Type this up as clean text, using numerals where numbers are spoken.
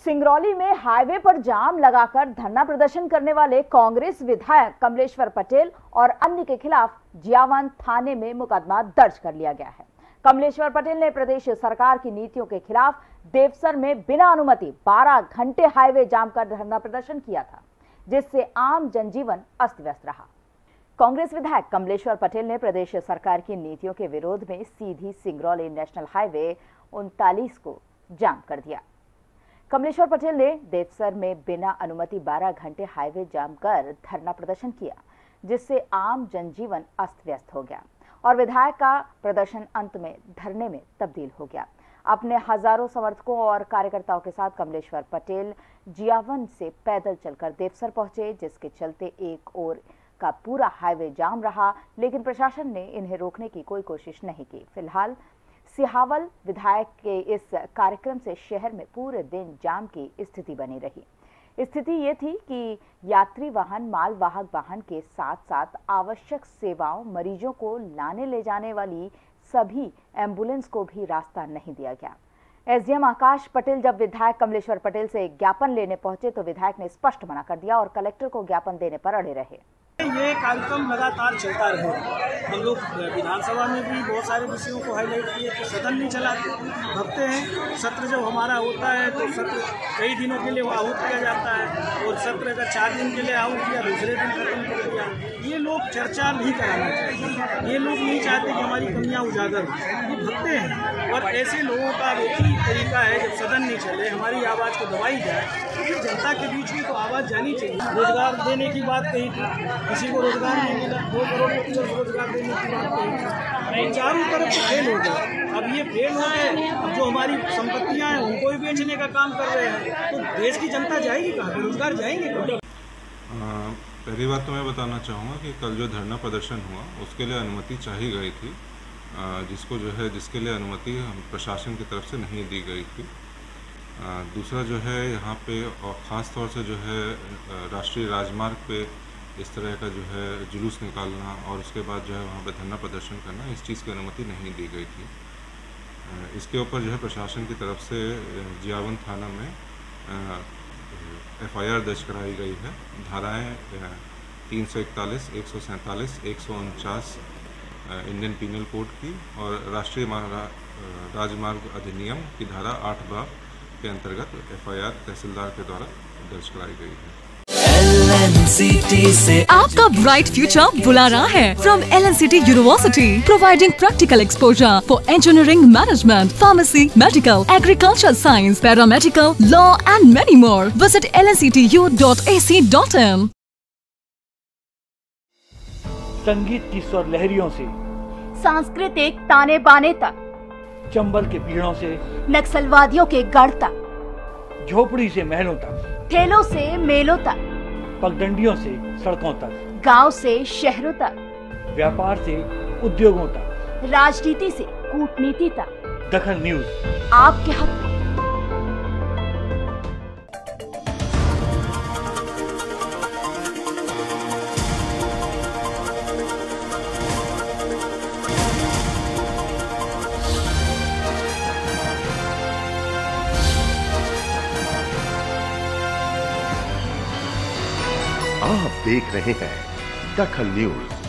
सिंगरौली में हाईवे पर जाम लगाकर धरना प्रदर्शन करने वाले कांग्रेस विधायक कमलेश्वर पटेल और अन्य के खिलाफ जियावन थाने में मुकदमा दर्ज कर लिया गया है। कमलेश्वर पटेल ने प्रदेश सरकार की नीतियों के खिलाफ देवसर में बिना अनुमति 12 घंटे हाईवे जाम कर धरना प्रदर्शन किया था, जिससे आम जनजीवन अस्त व्यस्त रहा। कांग्रेस विधायक कमलेश्वर पटेल ने प्रदेश सरकार की नीतियों के विरोध में सीधी सिंगरौली नेशनल हाईवे 39 को जाम कर दिया। कमलेश्वर पटेल ने देवसर में बिना अनुमति 12 घंटे हाईवे जाम कर धरना प्रदर्शन किया, जिससे आम जनजीवन अस्त व्यस्त हो गया और विधायक का प्रदर्शन अंत में धरने में तब्दील हो गया। अपने हजारों समर्थकों और कार्यकर्ताओं के साथ कमलेश्वर पटेल जियावन से पैदल चलकर देवसर पहुंचे, जिसके चलते एक ओर का पूरा हाईवे जाम रहा, लेकिन प्रशासन ने इन्हें रोकने की कोई कोशिश नहीं की। फिलहाल सिहावल विधायक के इस कार्यक्रम से शहर में पूरे दिन जाम की स्थिति बनी रही। स्थिति ये थी कि यात्री वाहन, मालवाहक वाहन के साथ साथ आवश्यक सेवाओं, मरीजों को लाने ले जाने वाली सभी एम्बुलेंस को भी रास्ता नहीं दिया गया। एसडीएम आकाश पटेल जब विधायक कमलेश्वर पटेल से ज्ञापन लेने पहुंचे तो विधायक ने स्पष्ट मना कर दिया और कलेक्टर को ज्ञापन देने पर अड़े रहे। ये कार्यक्रम लगातार चलता रहे। हम लोग विधानसभा में भी बहुत सारे विषयों को हाईलाइट किए कि सदन नहीं चलाते, भगते हैं। सत्र जब हमारा होता है तो सत्र कई दिनों के लिए आहूत किया जाता है और सत्र अगर 4 दिन के लिए आहूत किया, दूसरे दिन खत्म कर दिया। ये लोग चर्चा नहीं कराना चाहिए। ये लोग नहीं चाहते कि हमारी कमियां उजागर हो। ये भगते हैं और ऐसे लोगों का एक ही तरीका है, जब सदन नहीं चले, हमारी आवाज़ को दबाई जाए, तो जनता के बीच में तो आवाज़ जानी चाहिए। रोजगार देने की बात कही थी, किसी को रोजगार नहीं मिला। 2 करोड़ को रोजगार देने की बात कही थी, चारों तरफ से फेल हो गए। अब ये फेल हो गए, अब जो हमारी संपत्तियां हैं उनको भी बेचने का काम कर रहे हैं, तो देश की जनता जाएगी कहाँ? बेरोजगार जाएंगे कहाँ? पहली बात तो मैं बताना चाहूँगा कि कल जो धरना प्रदर्शन हुआ उसके लिए अनुमति चाहिए गई थी, जिसके लिए अनुमति प्रशासन की तरफ से नहीं दी गई थी। दूसरा जो है, यहाँ पे और ख़ास तौर से जो है राष्ट्रीय राजमार्ग पे इस तरह का जो है जुलूस निकालना और उसके बाद जो है वहाँ पे धरना प्रदर्शन करना, इस चीज़ की अनुमति नहीं दी गई थी। इसके ऊपर जो है प्रशासन की तरफ से जियावन थाना में FIR दर्ज कराई गई है। धाराएं 341, 147, 149 इंडियन पीनल कोड की और राष्ट्रीय राजमार्ग अधिनियम की धारा 8 बार के अंतर्गत FIR तहसीलदार के द्वारा दर्ज कराई गई है। LNCT से आपका ब्राइट फ्यूचर बुला रहा है। From LNCT University, providing practical exposure for engineering, management, pharmacy, medical, agricultural science, paramedical, law and many more. Visit lnctu.ac.in। संगीत की स्वर लहरियों से सांस्कृतिक ताने बाने तक, चंबल के पीड़ों से नक्सलवादियों के गढ़ तक, झोपड़ी से महलों तक, ठेलों से मेलों तक, पगडंडियों से सड़कों तक, गांव से शहरों तक, व्यापार से उद्योगों तक, राजनीति से कूटनीति तक, दखल न्यूज आपके हक में। आप देख रहे हैं दखल न्यूज।